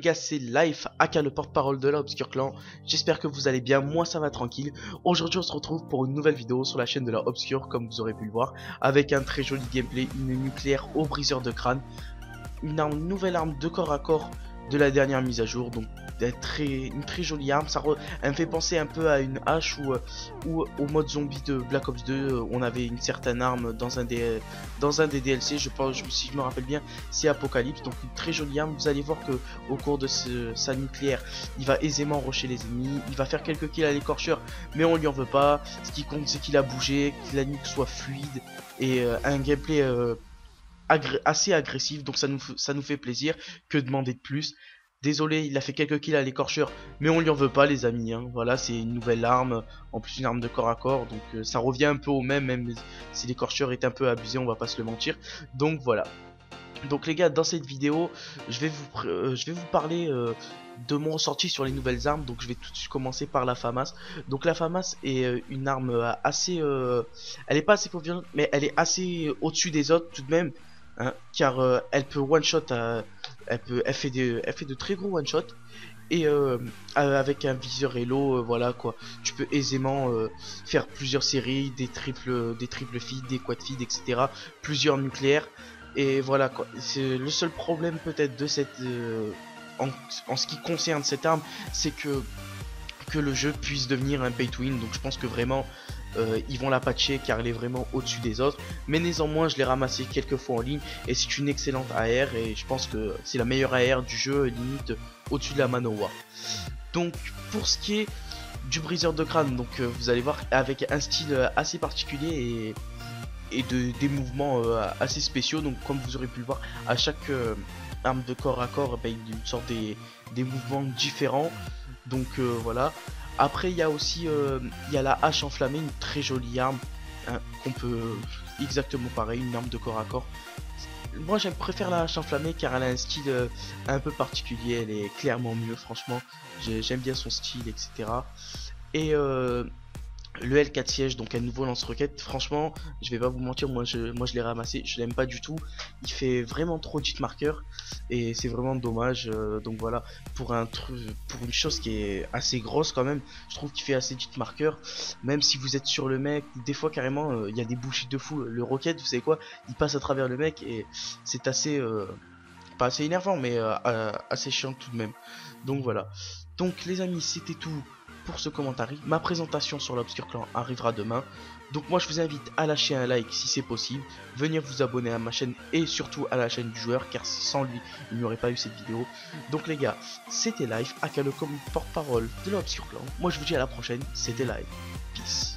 gars, c'est Life, aka le porte-parole de l'Obscur Clan. J'espère que vous allez bien, moi ça va tranquille. Aujourd'hui on se retrouve pour une nouvelle vidéo sur la chaîne de la Obscur, comme vous aurez pu le voir, avec un très joli gameplay, une nucléaire au briseur de crâne, une nouvelle arme de corps à corps de la dernière mise à jour, donc une très jolie arme. Elle me fait penser un peu à une hache ou au mode zombie de Black Ops 2. On avait une certaine arme dans un des DLC, je pense, si je me rappelle bien, c'est Apocalypse. Donc une très jolie arme. Vous allez voir que au cours de sa nucléaire, il va aisément rusher les ennemis, il va faire quelques kills à l'écorcheur, mais on lui en veut pas. Ce qui compte, c'est qu'il a bougé, que la nuque soit fluide et un gameplay assez agressif, donc ça nous fait plaisir. Que demander de plus? Désolé, il a fait quelques kills à l'écorcheur, mais on lui en veut pas, les amis, hein. Voilà, c'est une nouvelle arme, en plus une arme de corps à corps, donc ça revient un peu au même si l'écorcheur est un peu abusé, on va pas se le mentir. Donc voilà. Donc les gars, dans cette vidéo, je vais vous parler de mon ressenti sur les nouvelles armes. Donc je vais tout de suite commencer par la FAMAS. Donc la FAMAS est une arme assez... elle est pas assez violente, mais elle est assez au-dessus des autres tout de même. Hein, car elle peut one shot, elle fait de très gros one shot, et avec un viseur Halo, voilà quoi, tu peux aisément faire plusieurs séries, des triples feed, des quad feed, etc., plusieurs nucléaires, et voilà quoi. C'est le seul problème peut-être de cette en ce qui concerne cette arme, c'est que le jeu puisse devenir un pay to win. Donc je pense que vraiment ils vont la patcher car elle est vraiment au-dessus des autres, mais néanmoins je l'ai ramassé quelques fois en ligne et c'est une excellente AR, et je pense que c'est la meilleure AR du jeu, limite au-dessus de la Manowar. Donc pour ce qui est du briseur de crâne, donc vous allez voir, avec un style assez particulier et des mouvements assez spéciaux. Donc comme vous aurez pu le voir, à chaque arme de corps à corps, il y a une sorte des mouvements différents. Donc voilà. Après il y a aussi il y a la hache enflammée, une très jolie arme, hein, qu'on peut exactement pareil, une arme de corps à corps. Moi je préfère la hache enflammée car elle a un style un peu particulier, elle est clairement mieux, franchement j'aime bien son style, etc. Et le L4 siège, donc un nouveau lance-roquette, franchement je vais pas vous mentir, moi je l'ai ramassé, je l'aime pas du tout, il fait vraiment trop de hit marker et c'est vraiment dommage. Donc voilà, pour une chose qui est assez grosse quand même, je trouve qu'il fait assez de hit marker, même si vous êtes sur le mec, des fois carrément il y a des bullshit de fou. Le roquette, vous savez quoi, il passe à travers le mec et c'est assez pas assez énervant, mais assez chiant tout de même. Donc voilà. Donc les amis, c'était tout pour ce commentaire. Ma présentation sur l'Obscur Clan arrivera demain. Donc moi je vous invite à lâcher un like si c'est possible, venir vous abonner à ma chaîne et surtout à la chaîne du joueur, car sans lui il n'y aurait pas eu cette vidéo. Donc les gars, c'était Life, aka le porte-parole de l'Obscur Clan. Moi je vous dis à la prochaine, c'était Live. Peace.